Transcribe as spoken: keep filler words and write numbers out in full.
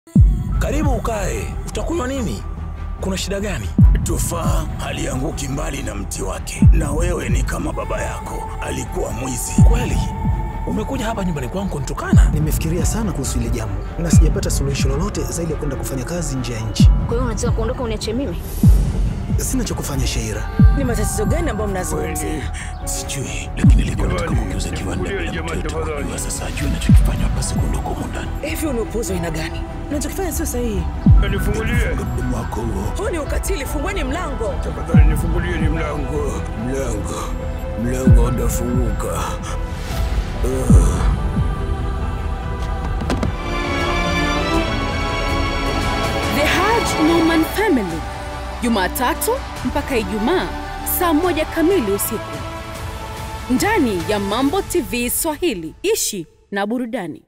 Karibu ukae. Utakunywa nini? Kuna shida gani? Tufaa halianguki mbali na mti wake. Na wewe ni kama baba yako, alikuwa mwizi. Kweli? Umekuja hapa nyumbani kwangu kunitukana? Nimefikiria sana kuhusu ile jambo na sijapata suluhisho lolote zaidi ya kwenda kufanya kazi nje ya nchi. Kwa hiyo unataka kuondoka uniache mimi? Sina cha kufanya, Shaira. Ni matatizo gani ambayo mnazungumzia? Sijui, lakini nilikuwa nataka kuuza kiwanda bila mtoto kujua. Sasa ajue ninachokifanya hapa siku ndoko mundani. Hivi unapuuza aina gani? Unachokifanya sio sahihi. Nifungulie mdomo wako. Huu ni ukatili, fungueni mlango. Tafadhali nifungulie ni mlango. Mlango. Mlango unafunguka. Uh. The Hajj Nouman Family, Jumatatu mpaka Ijumaa saa moja kamili usiku ndani ya Mambo T V Swahili. Ishi na burudani.